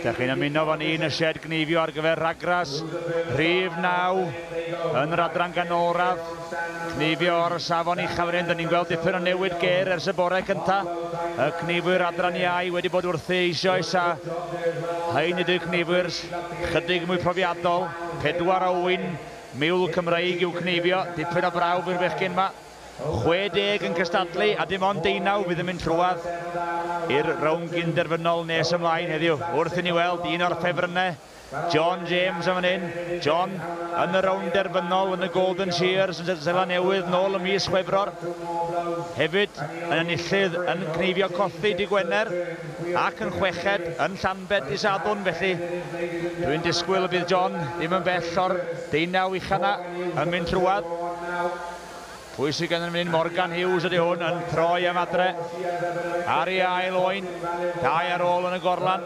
Dach chi'n ymuno fan un y shed gnifio ar gyfer rhagras. Rhif 9 yn yr adran ganolradd. Cnifio o'r safon uchaf fan hyn. Da ni'n gweld dipyn o newid ger ers y bore cynta. Y cnifwyr adran iau wedi bod wrthi eisoes a hein ydy'r cnifwyr chydig mwy profiadol. 4 o wyn miwl Cymreig i'w cnifio. Dipyn o brawf i'r bechgyn yma. 60 yn cystadlu a dim ond 19 fydd yn mynd trwad i'r rown gynderfynol nes ymlaen heddiw. Wrth i ni weld un o'r ffefrynnau, John James yn fan hyn. John yn y rown derfynol yn y Golden Shears yn Seland Newydd nôl y mis Chwefror. Hefyd yn enillydd yn cnifio cothi di Gwener ac yn chweched yn Llanbed i Sadwn. Felly dwi'n disgwyl y bydd John ddim yn bell o'r 19 uchana yn mynd trwad. Pwy sydd gan yn mynd Morgan Hughes ydy hwn yn troi am adre. Ar ei ail oen, 2 ar ôl yn y gorlan.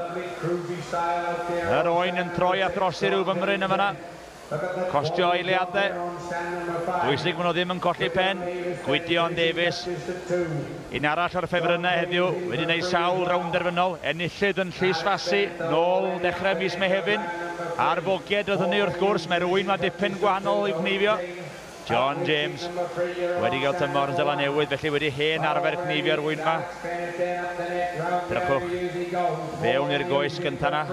Yr oen yn troi a throsi rhyw fymryn yma. Costio eiliadau. Pwysig maen nhw ddim yn colli pen. Gwydion Davies. Un arall o'r ffefrynnau heddiw wedi gwneud sawl rawn derfynol. Enillydd yn Llys Fasi, nôl dechrau mis Mehefin. A'r boged oedd hynny wrth gwrs, mae rhywun mae dipyn gwahanol i'w cnifio. John James wedi gael tymor yn Seland Newydd, felly wedi hen arfer cnifio'r wyn yma. Drachwch fewn i'r goes gynta na.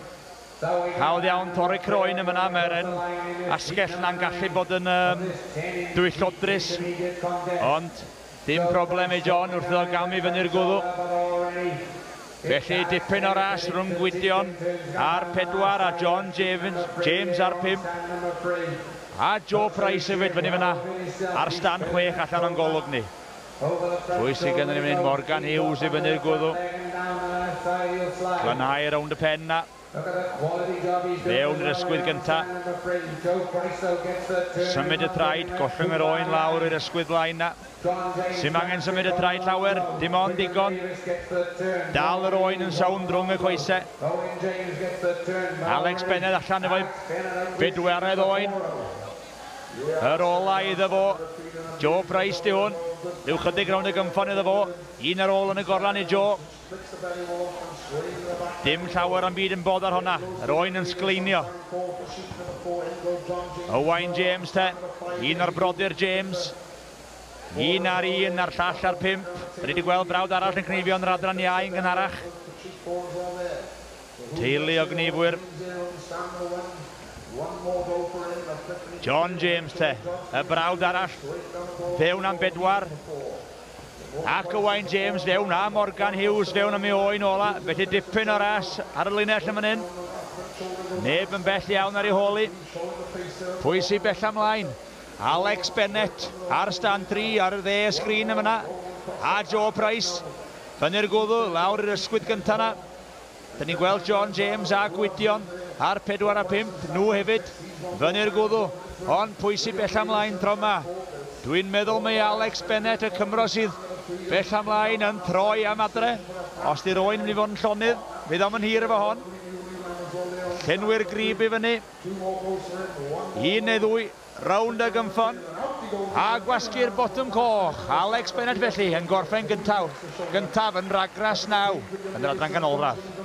Hawdd iawn torri croen yma na, mae'r asgell na'n gallu bod yn dwyllodrus. Ond dim problem i John wrth iddo gael mi fyny'r gwddw. Felly dipyn o ras rhwng Gwydion ar 4 a John James ar 5. A Joe Price hefyd fyny fyna ar stan 6 allan o'n golwg ni. Pwy sydd gen ni mynd Morgan Hughes i fyny'r gwddw. Glanhau rownd y pen na. Fewn i'r ysgwydd gynta. Symud y traed, gollwng yr oen lawr i'r ysgwydd blaen na. Sim angen symud y traed llawer, dim ond digon. Dal yr oen yn sawn drwng y coesau. Alex Bennett allan efo'i 4 oen. Yr ola iddo fo. Joe Price di hwn. Ryw chydig rownd y gymffon iddo fo. Un ar ôl yn y gorlan i Joe. Dim llawer am byd yn bod ar honna. Yr oen yn sgleinio. Owain James te. Un o'r brodyr James. 1 ar 1 a'r llall ar 5. Da ni wedi gweld brawd arall yn cnifio yn yr adran iau yn gynharach. Teulu o gnifwyr. John James te, y brawd arall, fewn am 4. Ac Owain James fewn a Morgan Hughes fewn am ei oen ola. Felly dipyn o ras ar y linell yn fan hyn. Neb yn bell iawn ar ei holi. Pwy sy'n bell amlaen? Alex Bennett ar stan 3 ar y dde sgrin yn fyna. A Joe Price fyny'r gwddw lawr i'r ysgwydd gynta na. Da ni'n gweld John James a Gwydion ar 4 a 5, nhw hefyd fyny'r gwddw. Ond pwy sy'n bell amlaen tro yma? Dwi'n meddwl mae Alex Bennett y Cymro sydd bell amlaen yn troi am adre. Os di'r oen yn mynd i fod yn llonydd, fydd am yn hir efo hon. Llenwyr grib i fyny. 1 neu 2, rownd y gymffon. A gwasgu'r botwm coch. Alex Bennett felly yn gorffen gyntaf yn rhagras 9 yn yr adran ganolradd.